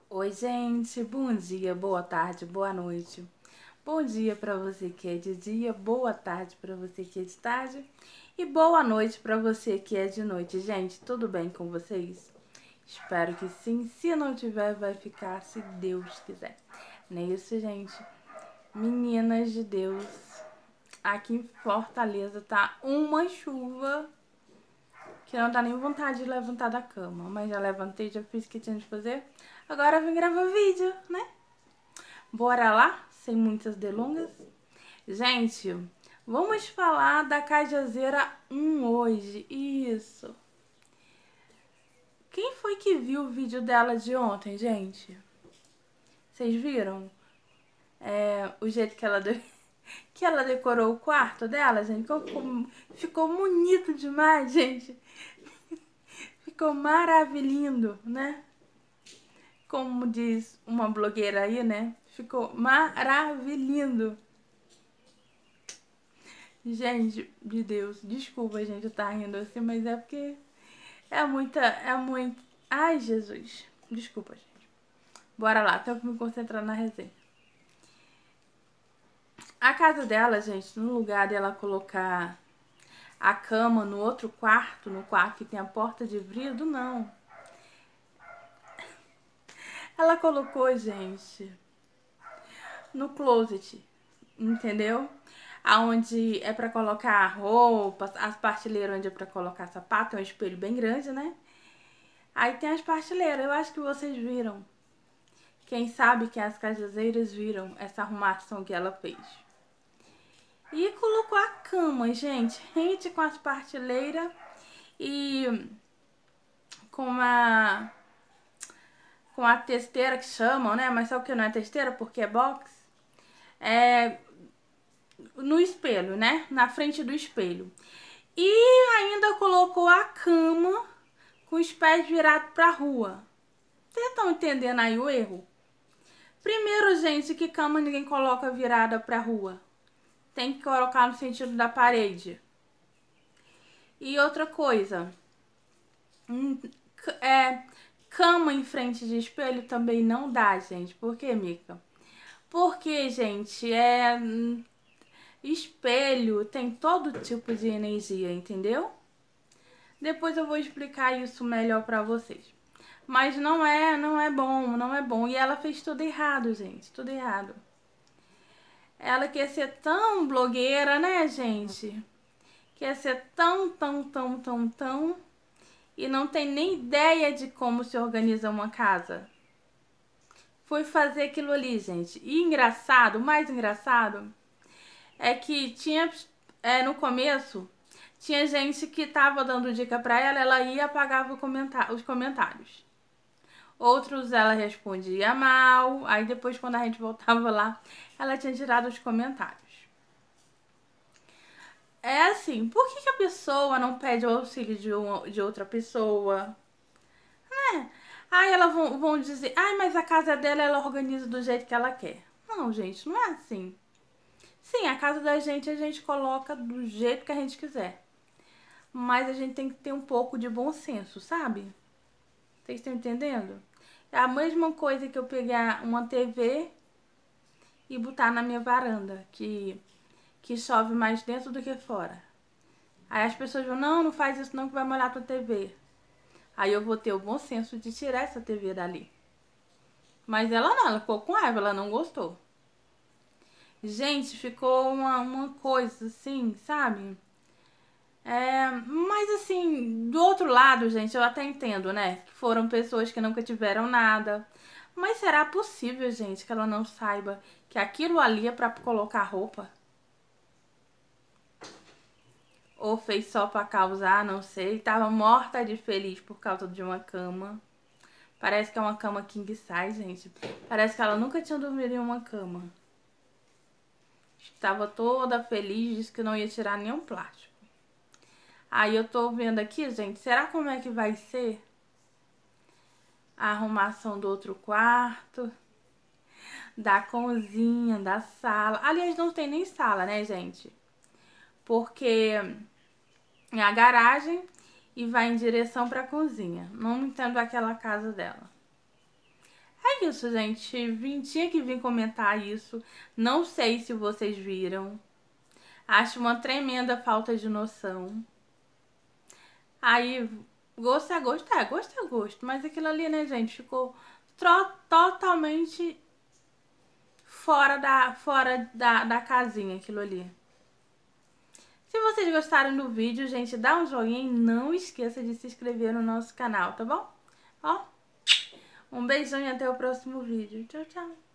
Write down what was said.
Oi, gente, bom dia, boa tarde, boa noite. Bom dia para você que é de dia, boa tarde para você que é de tarde e boa noite para você que é de noite. Gente, tudo bem com vocês? Espero que sim. Se não tiver, vai ficar se Deus quiser. Não é isso, gente? Meninas de Deus, aqui em Fortaleza tá uma chuva que não dá nem vontade de levantar da cama. Mas já levantei, já fiz o que tinha de fazer. Agora eu vim gravar vídeo, né? Bora lá, sem muitas delongas. Gente, vamos falar da Cajazeira 1 hoje. Isso. Quem foi que viu o vídeo dela de ontem, gente? Vocês viram? O jeito que ela, que ela decorou o quarto dela, gente. Ficou bonito demais, gente. Ficou maravilhoso, né? Como diz uma blogueira aí, né? Ficou maravilhoso. Gente, de Deus, desculpa, gente, eu tá rindo assim, mas é porque é muito... Ai, Jesus, desculpa, gente. Bora lá, tenho que me concentrar na resenha. A casa dela, gente, no lugar dela colocar a cama no outro quarto, no quarto que tem a porta de vidro, não. Ela colocou, gente, no closet, entendeu? Aonde é pra colocar roupas, as prateleiras onde é pra colocar sapato, é um espelho bem grande, né? Aí tem as prateleiras, eu acho que vocês viram. Quem sabe que as cajazeiras viram essa arrumação que ela fez. E colocou a cama, gente, rente com as prateleiras e com a testeira que chamam, né? Mas sabe o que não é testeira? Porque é box. É no espelho, né? Na frente do espelho. E ainda colocou a cama com os pés virados pra rua. Vocês estão entendendo aí o erro? Primeiro, gente, que cama ninguém coloca virada pra rua. Tem que colocar no sentido da parede. E outra coisa, cama em frente de espelho também não dá, gente. Por quê, Mica? Porque, gente, espelho tem todo tipo de energia, entendeu? Depois eu vou explicar isso melhor pra vocês. Mas não é bom, não é bom. E ela fez tudo errado, gente, tudo errado. Ela quer ser tão blogueira, né, gente? Quer ser tão, e não tem nem ideia de como se organiza uma casa. Foi fazer aquilo ali, gente. E engraçado, o mais engraçado, é que tinha, no começo, tinha gente que tava dando dica pra ela, ela ia e apagava os comentários. Outros ela respondia mal, aí depois quando a gente voltava lá, ela tinha tirado os comentários. É assim, por que a pessoa não pede o auxílio de outra pessoa? Aí elas vão dizer, ai, mas a casa dela ela organiza do jeito que ela quer. Não, gente, não é assim. Sim, a casa da gente a gente coloca do jeito que a gente quiser. Mas a gente tem que ter um pouco de bom senso, sabe? Vocês estão entendendo? É a mesma coisa que eu pegar uma TV e botar na minha varanda, que chove mais dentro do que fora. Aí as pessoas vão, não faz isso não que vai molhar tua TV. Aí eu vou ter o bom senso de tirar essa TV dali. Mas ela não, ela ficou com raiva, ela não gostou. Gente, ficou uma coisa assim, sabe? Mas assim, do outro lado, gente, eu até entendo, né? Que foram pessoas que nunca tiveram nada. Mas será possível, gente, que ela não saiba que aquilo ali é pra colocar roupa? Ou fez só pra causar, não sei. Tava morta de feliz por causa de uma cama. Parece que é uma cama king size, gente. Parece que ela nunca tinha dormido em uma cama. Estava toda feliz, disse que não ia tirar nenhum plástico. Aí eu tô vendo aqui, gente, será como é que vai ser a arrumação do outro quarto, da cozinha, da sala. Aliás, não tem nem sala, né, gente? Porque é a garagem e vai em direção pra cozinha. Não entendo aquela casa dela. Aí isso, gente. Tinha que vir comentar isso. Não sei se vocês viram. Acho uma tremenda falta de noção. Aí, gosto é gosto, gosto é gosto. Mas aquilo ali, né, gente, ficou totalmente fora da casinha, aquilo ali. Se vocês gostaram do vídeo, gente, dá um joinha e não esqueça de se inscrever no nosso canal, tá bom? Ó, um beijão e até o próximo vídeo. Tchau, tchau.